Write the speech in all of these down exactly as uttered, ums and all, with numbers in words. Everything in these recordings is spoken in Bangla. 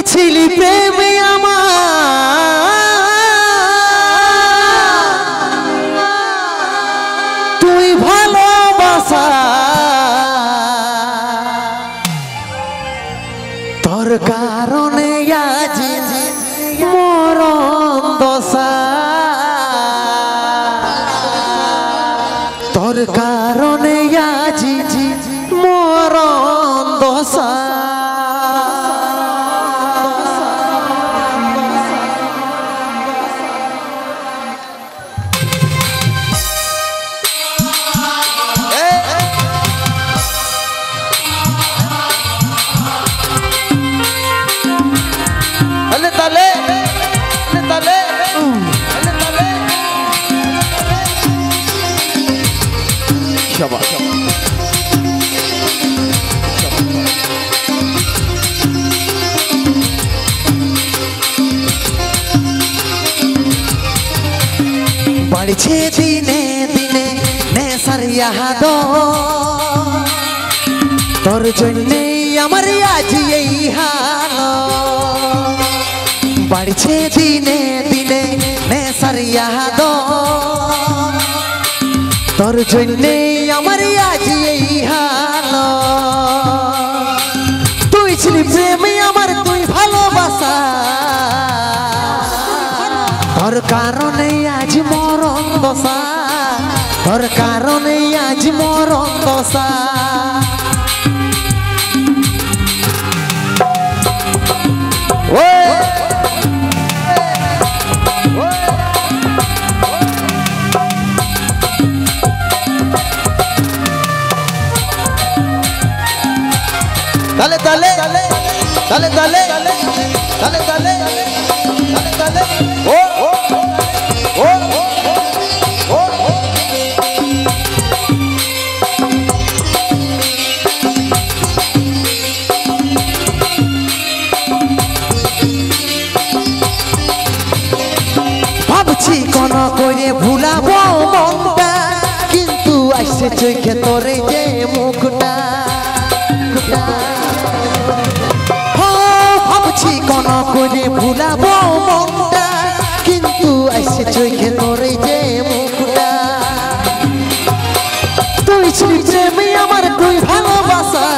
ছিলি প্রেমে আমার তুই ভালোবাসা তোর কারণে আজ মরণ দশা তোর কারণে আজ মরণ দশা बढ़ছে দিনে দিনে নেশার ইয়াদ তোর জন্যই আমার আজ এই হাল बढ़ছে দিনে দিনে নেশার ইয়াদ তোর জন্যই আমার আজ এই হাল তুই ছিলি প্রেমে আমার তুই ভালোবাসা তোর কারণে আজ মরণ দশা তোর কারণে আজ মরণ দশা dale dale dale dale dale dale dale dale oh oh oh oh ভাবছি কোন করে ভুলাবো মনটা কিন্তু আসছে চোখে তোরে যে মুখটা ভাবছি কোন করে ভুলাবো মনটা কিন্তু আসছে চোখে তোরে যে মুখটা তুই ছিলি প্রেমে আমার তুই ভালোবাসা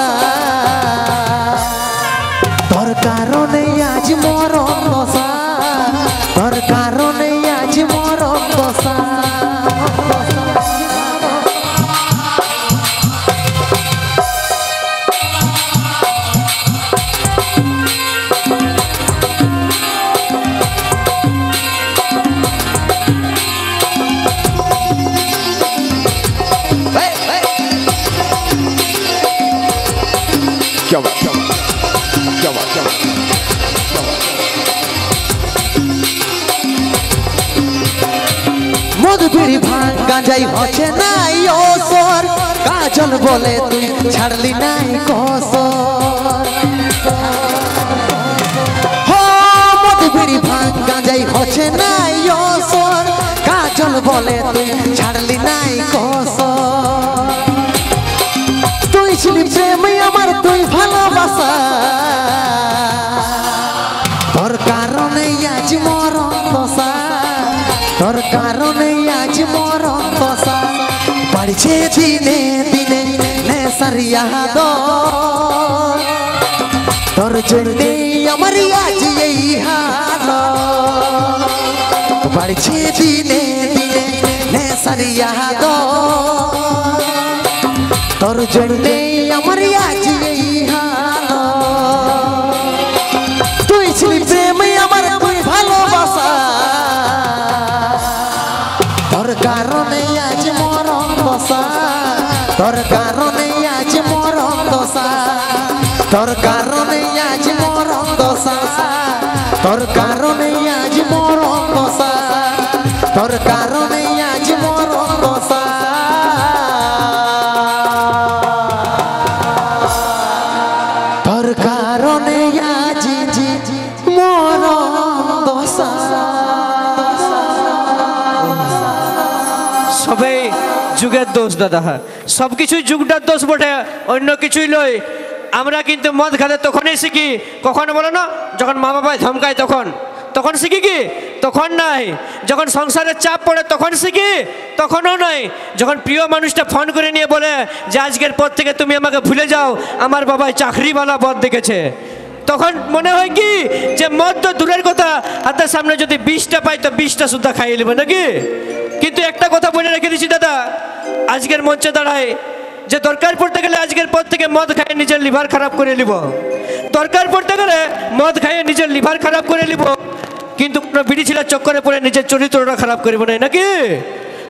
তোর কারণে আজ মরণ দশা তোর কারণে আজ মরণ দশা क्या बात क्या बात क्या बात क्या बात मधु पीड़ी भांग गांजाई होचे नाई ओसर काजल बोले तुई छाड़ली नाई कोसर हो मधु पीड़ी भांग गांजाई होचे नाई ओसर काजल बोले तुई छाड़ली नाई कोसर তুই ছিলি প্রেমে আমার তুই ভালোবাসা তোর কারণে আজ মরণ দশা তোর কারণে আজ মরণ দশা बढ़ছে দিনে দিনে নেশার ইয়াদ তোর জন্যই আমার আজ এই হাল बढ़ছে দিনে দিনে নেশার ইয়াদ তোর জন্যই আমার আজ এই হাল তুই ছিলি প্রেমে আমার তুই ভালোবাসা তোর কারণে আজ মরণ দশা তোর কারণে আজ মরণ দশা তোর কারণে আজ মরণ দশা তোর কারণে আজ মরণ দশা তোর কারণে আজ মরণ দশা যুগের দোষ দাদা, সবকিছুই যুগটার দোষ বটে, অন্য কিছুই নয়। আমরা কিন্তু মদ খেতে তখনই শিখি, কখন বলো না, যখন মা বাবায় ধমকায় তখন তখন শিখি কি? তখন নাই। যখন সংসারের চাপ পড়ে তখন শিখি? তখনও নয়। যখন প্রিয় মানুষটা ফোন করে নিয়ে বলে যে আজকের পর থেকে তুমি আমাকে ভুলে যাও, আমার বাবাই চাকরিওয়ালা মদ দেখেছে, তখন মনে হয় কি যে মদ তো দূরের কথা, হাতের সামনে যদি বিষটা পাই তো বিষটা সুদ্ধা খাইয়ে নেবে নাকি। কিন্তু একটা কথা বলে রেখে দিচ্ছি দাদা, আজকের মঞ্চে দাঁড়ায় যে দরকার পড়তে গেলে আজকের পর থেকে মদ খাইয়ে নিজের লিভার খারাপ করে নিব, দরকার পড়তে গেলে মদ খাইয়ে নিজের লিভার খারাপ করে নিব, কিন্তু কোনো বিড়ি ছিলার চক্করে পড়ে নিজের চরিত্রটা খারাপ করবো না নাকি।